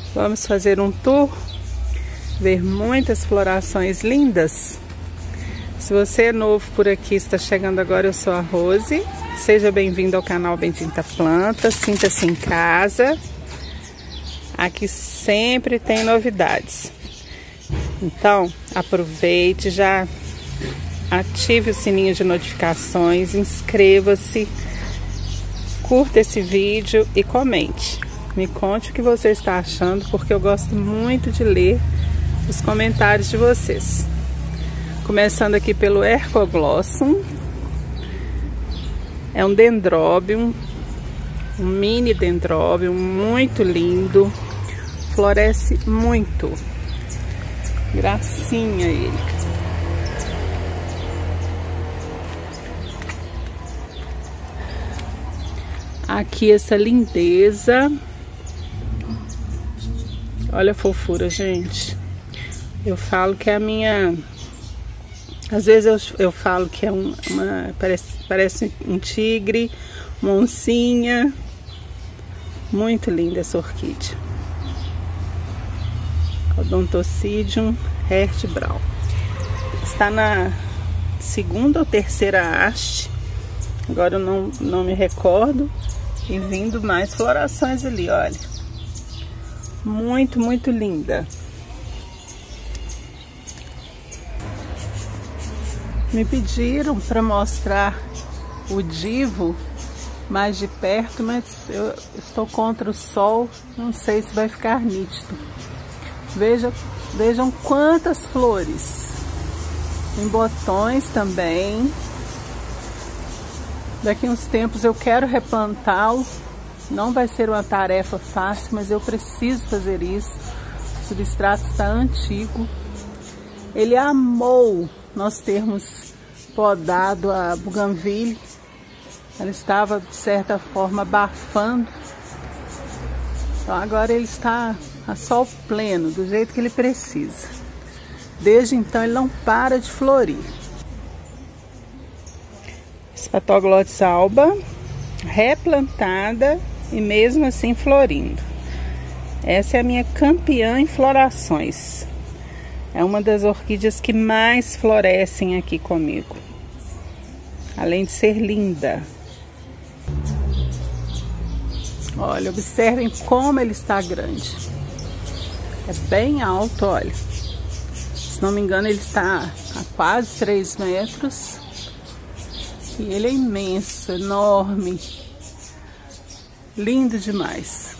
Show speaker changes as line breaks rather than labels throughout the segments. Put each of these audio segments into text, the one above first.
Vamos fazer um tour, ver muitas florações lindas. Se você é novo por aqui, está chegando agora, eu sou a Rose. Seja bem-vindo ao canal Bendita Planta, sinta-se em casa. Aqui sempre tem novidades. Então, aproveite, já ative o sininho de notificações, inscreva-se, curta esse vídeo e comente. Me conte o que você está achando, porque eu gosto muito de ler os comentários de vocês. Começando aqui pelo Ercoglossum. É um dendróbio, um mini dendróbio, muito lindo. Floresce muito. Gracinha ele. Aqui essa lindeza. Olha a fofura, gente. Eu falo que é a minha... Às vezes eu falo que é parece um tigre, uma oncinha. Muito linda essa orquídea. Odontocidium Hertbrau. Está na segunda ou terceira haste. Agora eu não me recordo. E vindo mais florações ali, olha. Muito, muito linda. Me pediram para mostrar o divo mais de perto, mas eu estou contra o sol, não sei se vai ficar nítido. Vejam quantas flores. Em botões também. Daqui a uns tempos eu quero replantá-lo. Não vai ser uma tarefa fácil, mas eu preciso fazer isso. O substrato está antigo. Ele amou nós termos podado a bougainville. Ela estava, de certa forma, abafando. Então agora ele está a sol pleno, do jeito que ele precisa. Desde então ele não para de florir. Spatoglotis alba, replantada e mesmo assim florindo. Essa é a minha campeã em florações. É uma das orquídeas que mais florescem aqui comigo. Além de ser linda. Olha, observem como ele está grande. É bem alto, olha. Se não me engano, ele está a quase 3 metros. E ele é imenso, enorme. Lindo demais.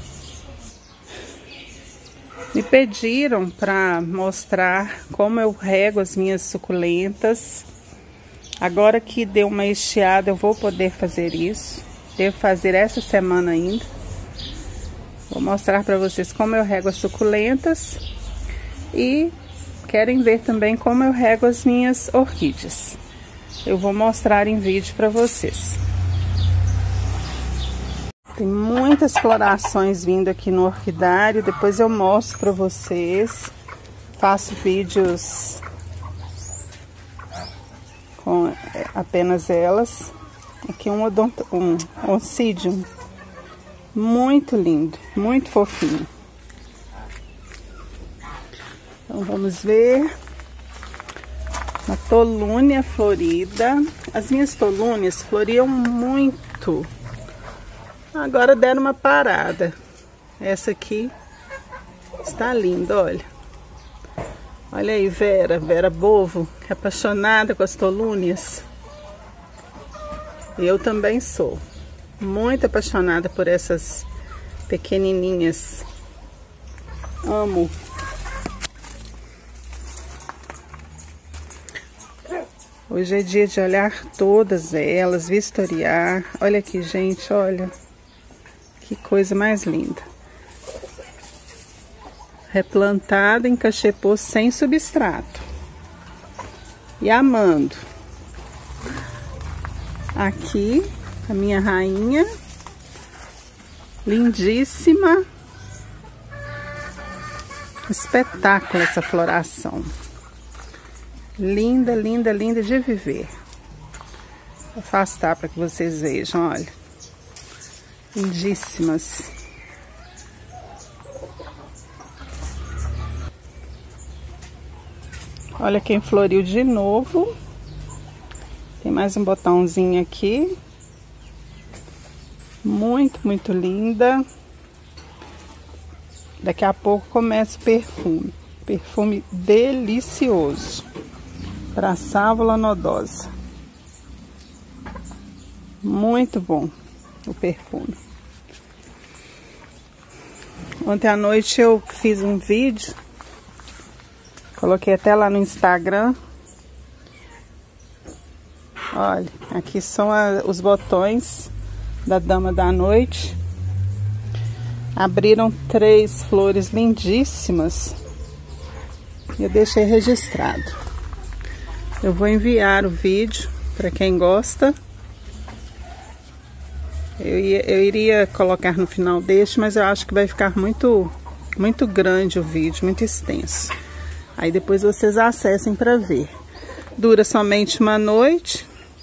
Me pediram para mostrar como eu rego as minhas suculentas. Agora que deu uma estiada, eu vou poder fazer isso. Devo fazer essa semana ainda. Vou mostrar para vocês como eu rego as suculentas. E querem ver também como eu rego as minhas orquídeas. Eu vou mostrar em vídeo para vocês. Tem muitas florações vindo aqui no orquidário. Depois eu mostro para vocês. Faço vídeos com apenas elas. Aqui um oncidium. Muito lindo, muito fofinho. Então vamos ver. Uma tolúnia florida. As minhas tolúnias floriam muito. Agora deram uma parada. Essa aqui está linda, olha. Olha aí, Vera Bovo, que é apaixonada com as tolúnias. Eu também sou. Muito apaixonada por essas pequenininhas. Amo. Hoje é dia de olhar todas elas, vistoriar. Olha aqui, gente, olha. Que coisa mais linda. Replantada em cachepô sem substrato. E amando. Aqui, a minha rainha. Lindíssima. Espetáculo essa floração. Linda, linda, linda de viver. Vou afastar para que vocês vejam, olha. Lindíssimas. Olha quem floriu de novo. Tem mais um botãozinho aqui. Muito, muito linda. Daqui a pouco começa o perfume. Perfume delicioso. Para sávola nodosa. Muito bom o perfume. Ontem à noite eu fiz um vídeo. Coloquei até lá no Instagram. Olha, aqui são os botões da Dama da Noite. Abriram 3 flores lindíssimas. E eu deixei registrado. Eu vou enviar o vídeo para quem gosta. Eu iria colocar no final deste, mas eu acho que vai ficar muito grande o vídeo, muito extenso. Aí depois vocês acessem para ver. Dura somente uma noite.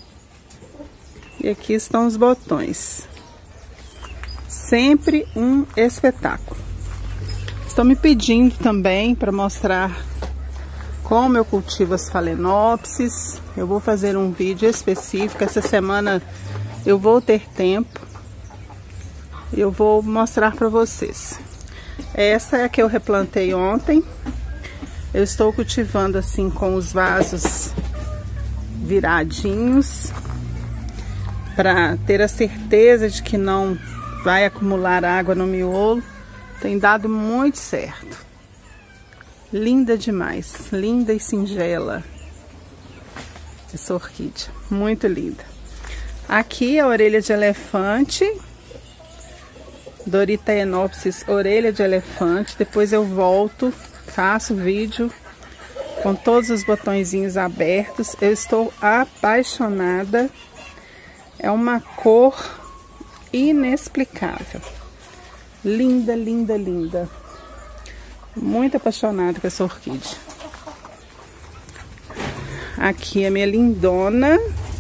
E aqui estão os botões. Sempre um espetáculo. Estão me pedindo também para mostrar como eu cultivo as phalaenopsis. Eu vou fazer um vídeo específico. Essa semana eu vou ter tempo. Eu vou mostrar para vocês. Essa é a que eu replantei ontem. Eu estou cultivando assim com os vasos viradinhos, para ter a certeza de que não vai acumular água no miolo. Tem dado muito certo. Linda demais, linda e singela essa orquídea, muito linda. Aqui a orelha de elefante, Dorythaenopsis orelha de elefante. Depois eu volto, faço vídeo com todos os botõezinhos abertos. Eu estou apaixonada. É uma cor inexplicável. Linda, linda, linda. Muito apaixonada com essa orquídea. Aqui a minha lindona.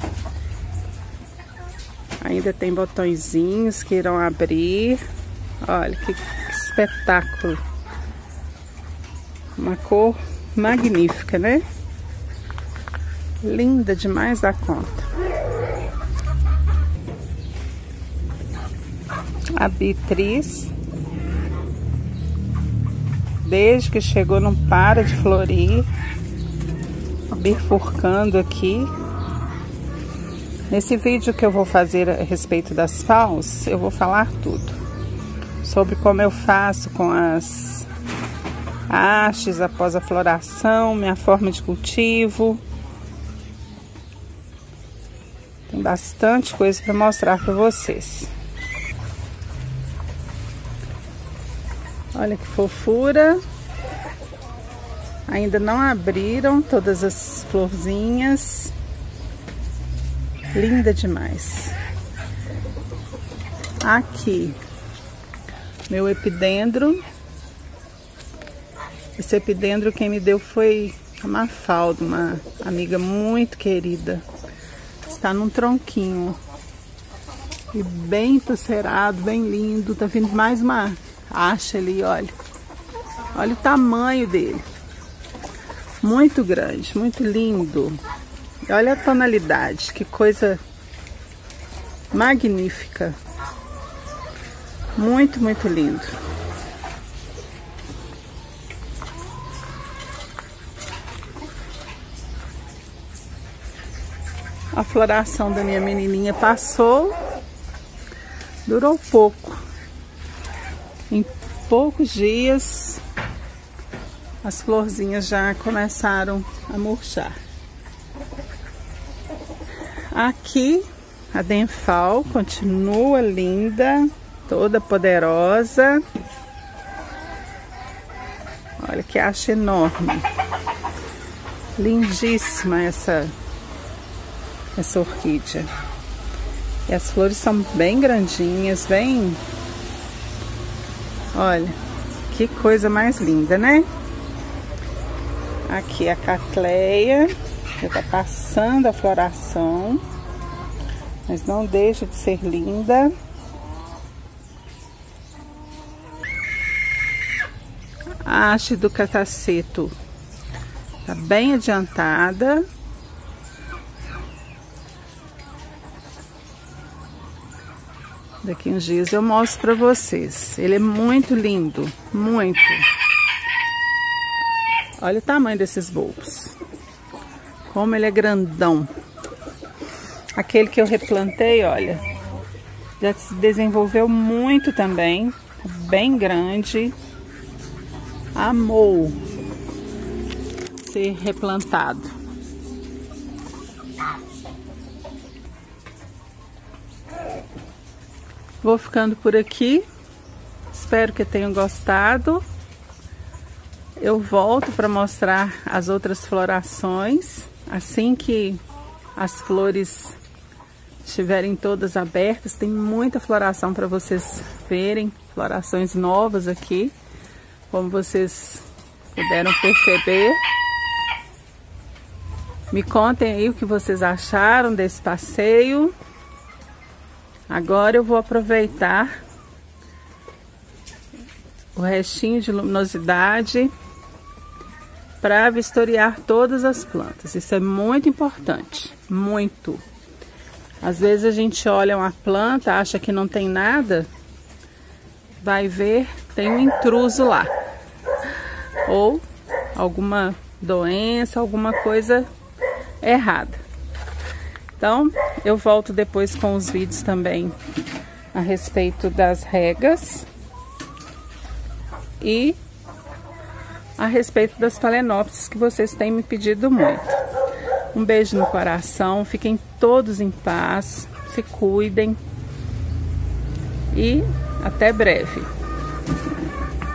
Ainda tem botõezinhos que irão abrir. Olha que espetáculo. Uma cor magnífica, né? Linda demais da conta. A Beatriz, desde que chegou não para de florir, bifurcando aqui. Nesse vídeo que eu vou fazer a respeito das FAOs, eu vou falar tudo sobre como eu faço com as hastes após a floração, minha forma de cultivo. Tem bastante coisa para mostrar para vocês. Olha que fofura. Ainda não abriram todas as florzinhas. Linda demais. Aqui, meu epidendro. Esse epidendro quem me deu foi a Mafalda, uma amiga muito querida. Está num tronquinho. E bem entucerado, bem lindo. Tá vindo mais uma haste ali, olha. Olha o tamanho dele. Muito grande, muito lindo. E olha a tonalidade, que coisa magnífica. Muito, muito lindo. A floração da minha menininha passou, durou pouco. Em poucos dias, as florzinhas já começaram a murchar. Aqui, a Denfal continua linda, toda poderosa. Olha que haste enorme. Lindíssima essa orquídea. E as flores são bem grandinhas, bem... Olha, que coisa mais linda, né? Aqui a Catleia, já tá passando a floração, mas não deixa de ser linda. A haste do cataceto Tá bem adiantada. Daqui uns dias eu mostro pra vocês. Ele é muito lindo, muito. Olha o tamanho desses bulbos. Como ele é grandão. Aquele que eu replantei, olha, já se desenvolveu muito também. Bem grande. Amou ser replantado. Vou ficando por aqui. Espero que tenham gostado. Eu volto para mostrar as outras florações. Assim que as flores estiverem todas abertas, tem muita floração para vocês verem. Florações novas aqui, como vocês puderam perceber. Me contem aí o que vocês acharam desse passeio. Agora eu vou aproveitar o restinho de luminosidade para vistoriar todas as plantas. Isso é muito importante, muito. Às vezes a gente olha uma planta, acha que não tem nada, vai ver, tem um intruso lá. Ou alguma doença, alguma coisa errada. Então, eu volto depois com os vídeos também a respeito das regas e a respeito das phalaenopsis que vocês têm me pedido muito. Um beijo no coração, fiquem todos em paz, se cuidem e até breve.